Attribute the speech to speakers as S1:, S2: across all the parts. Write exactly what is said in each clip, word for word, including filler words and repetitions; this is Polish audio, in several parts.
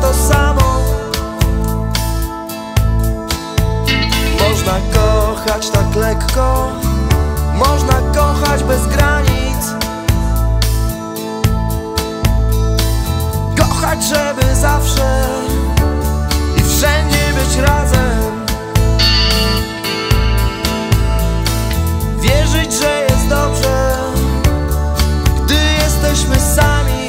S1: to samo. Można kochać tak lekko, można kochać bez granic, kochać, żeby zawsze i wszędzie być razem, wierzyć, że jest dobrze, gdy jesteśmy sami.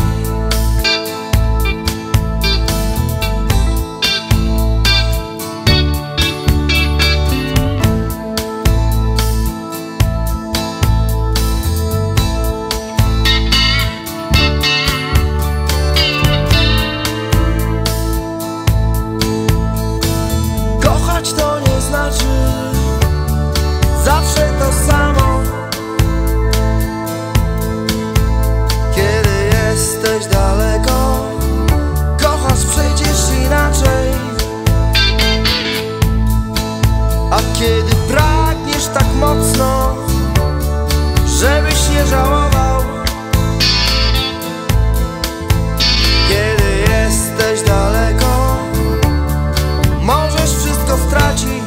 S1: To nie znaczy zawsze to samo. Kiedy jesteś daleko, kochasz przecież inaczej. A kiedy pragniesz tak mocno, żebyś nie żałował, kiedy jesteś daleko, możesz wszystko stracić.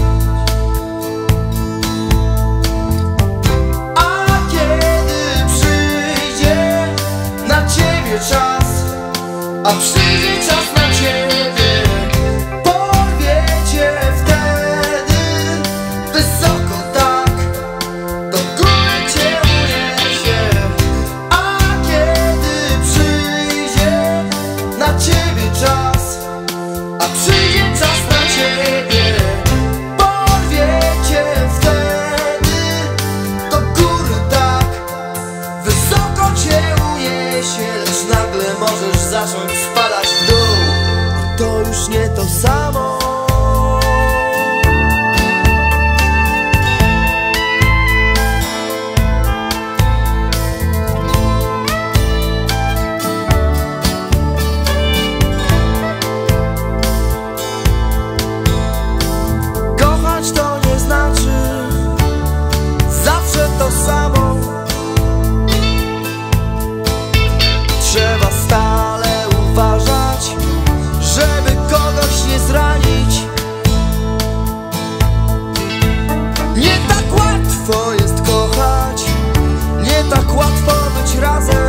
S1: A kiedy przyjdzie na ciebie czas, a przyjdzie czas na ciebie, porwie cię wtedy wysoko tak, do góry cię uniesie. A kiedy przyjdzie na ciebie czas, a przyjdzie czas na ciebie, porwie cię wtedy do góry tak, wysoko cię uniesie. Lecz nagle możesz zacząć spadać w dół, a to już nie to samo. To nie znaczy zawsze to samo. Trzeba stale uważać, żeby kogoś nie zranić. Nie tak łatwo jest kochać, nie tak łatwo być razem.